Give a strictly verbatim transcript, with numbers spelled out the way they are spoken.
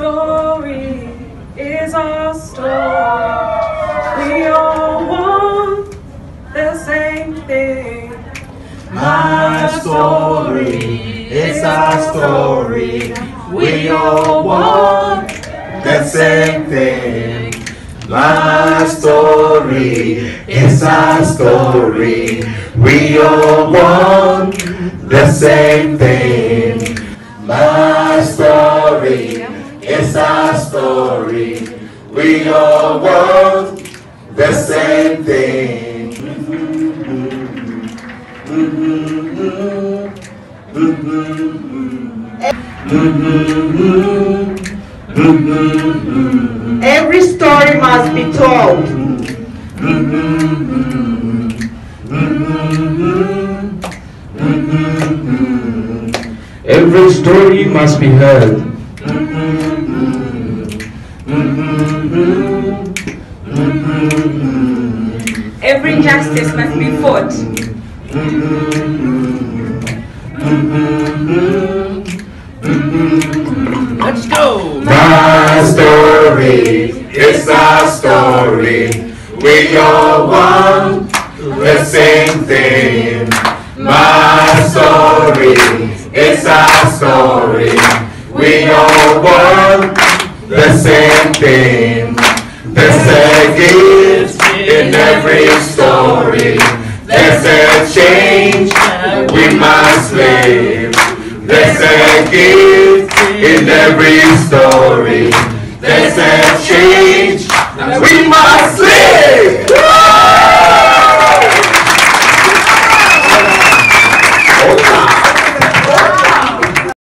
story is our story. We all want the same thing. My story is our story. We all want the same thing. My story is our story. We all want the same thing. My story is our story. We all want the same thing. Every story must be told. Every story must be heard. Every justice must be fought. Let's go! My story is our story. We all want the same thing. My story is our story. We all want the same thing. There's a gift in every story. There's a change we must live. There's a gift in every story. There's a change we must live.